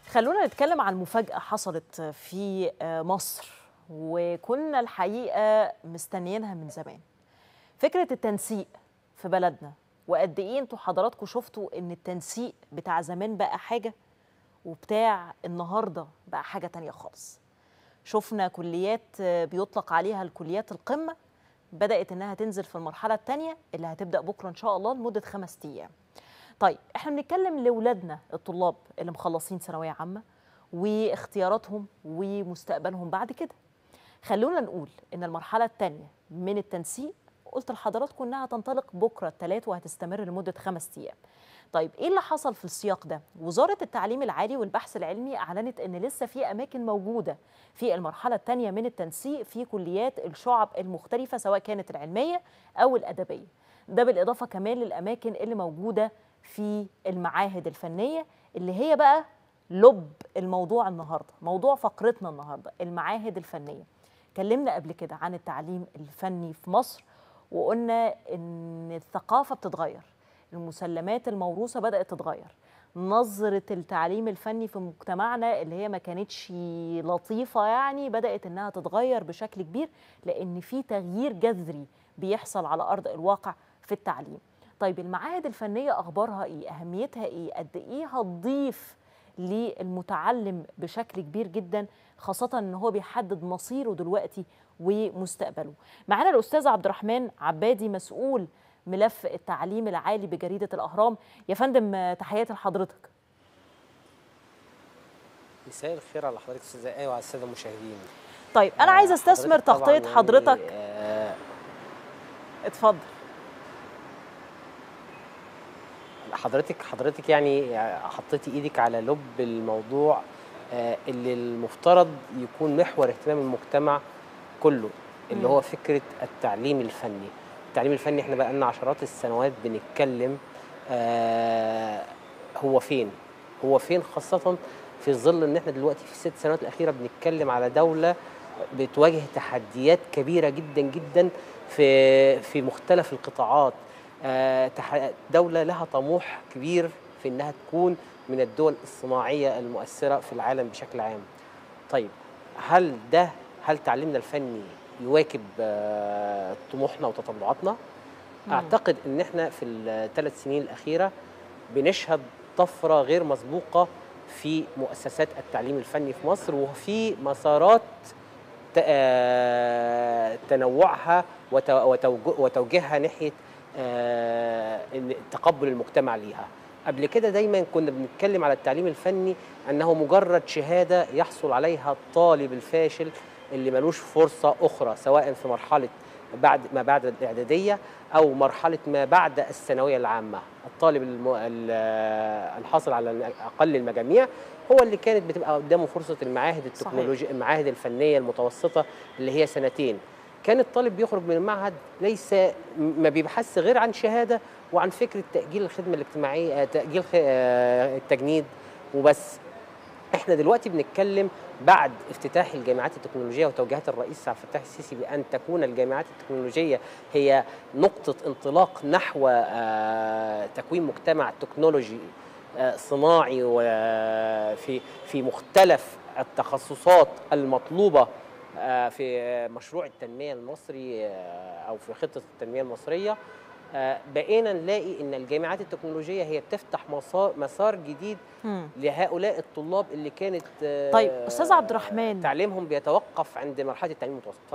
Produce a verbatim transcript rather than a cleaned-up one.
خلونا نتكلم عن مفاجأة حصلت في مصر وكنا الحقيقة مستنيينها من زمان. فكرة التنسيق في بلدنا، وقد ايه انتوا حضراتكم شفتوا ان التنسيق بتاع زمان بقى حاجة وبتاع النهاردة بقى حاجة تانية خالص. شفنا كليات بيطلق عليها الكليات القمة بدأت انها تنزل في المرحلة التانية اللي هتبدأ بكرة ان شاء الله لمدة خمس ايام. طيب احنا بنتكلم لاولادنا الطلاب اللي مخلصين ثانويه عامه واختياراتهم ومستقبلهم بعد كده. خلونا نقول ان المرحله الثانيه من التنسيق قلت لحضراتكم انها تنطلق بكره الثلاث وهتستمر لمده خمس ايام. طيب ايه اللي حصل في السياق ده؟ وزاره التعليم العالي والبحث العلمي اعلنت ان لسه في اماكن موجوده في المرحله الثانيه من التنسيق في كليات الشعب المختلفه سواء كانت العلميه او الادبيه. ده بالاضافه كمان للاماكن اللي موجوده في المعاهد الفنية اللي هي بقى لب الموضوع النهاردة، موضوع فقرتنا النهاردة، المعاهد الفنية. كلمنا قبل كده عن التعليم الفني في مصر وقلنا إن الثقافة بتتغير، المسلمات الموروثة بدأت تتغير، نظرة التعليم الفني في مجتمعنا اللي هي ما كانتش لطيفة يعني بدأت إنها تتغير بشكل كبير لأن في تغيير جذري بيحصل على أرض الواقع في التعليم. طيب المعاهد الفنية أخبارها إيه؟ أهميتها إيه؟ قد إيه هتضيف للمتعلم بشكل كبير جدا خاصة إن هو بيحدد مصيره دلوقتي ومستقبله. معانا الأستاذ عبد الرحمن عبادي مسؤول ملف التعليم العالي بجريدة الأهرام. يا فندم تحياتي لحضرتك. مساء الخير على حضرتك أستاذة آية وعلى السادة المشاهدين. طيب أنا عايزة أستثمر تغطية حضرتك. آه اتفضل. حضرتك حضرتك يعني حطيتي ايدك على لب الموضوع اللي المفترض يكون محور اهتمام المجتمع كله، اللي هو فكره التعليم الفني. التعليم الفني احنا بقى لنا عشرات السنوات بنتكلم آه هو فين؟ هو فين خاصه في ظل ان احنا دلوقتي في الست سنوات الاخيره بنتكلم على دوله بتواجه تحديات كبيره جدا جدا في في مختلف القطاعات. دولة لها طموح كبير في أنها تكون من الدول الصناعية المؤثرة في العالم بشكل عام. طيب هل ده هل تعليمنا الفني يواكب طموحنا وتطلعاتنا؟ مم. أعتقد أن احنا في الثلاث سنين الأخيرة بنشهد طفرة غير مسبوقة في مؤسسات التعليم الفني في مصر وفي مسارات تنوعها وتوجيهها ناحية آه تقبل المجتمع ليها. قبل كده دايما كنا بنتكلم على التعليم الفني أنه مجرد شهادة يحصل عليها الطالب الفاشل اللي ملوش فرصة أخرى سواء في مرحلة بعد ما بعد الإعدادية أو مرحلة ما بعد الثانوية العامة. الطالب الم... الحاصل على أقل المجاميع هو اللي كانت بتبقى قدامه فرصة المعاهد التكنولوجية المعاهد الفنية المتوسطة اللي هي سنتين. كان الطالب بيخرج من المعهد ليس ما بيبحث غير عن شهاده وعن فكره تاجيل الخدمه الاجتماعيه، تاجيل التجنيد وبس. احنا دلوقتي بنتكلم بعد افتتاح الجامعات التكنولوجيه وتوجيهات الرئيس عبد الفتاح السيسي بان تكون الجامعات التكنولوجيه هي نقطه انطلاق نحو تكوين مجتمع تكنولوجي صناعي وفي في مختلف التخصصات المطلوبه في مشروع التنمية المصري أو في خطة التنمية المصرية. بقينا نلاقي إن الجامعات التكنولوجية هي بتفتح مسار, مسار جديد مم. لهؤلاء الطلاب اللي كانت طيب أستاذ عبد الرحمن تعليمهم بيتوقف عند مرحلة التعليم المتوسط.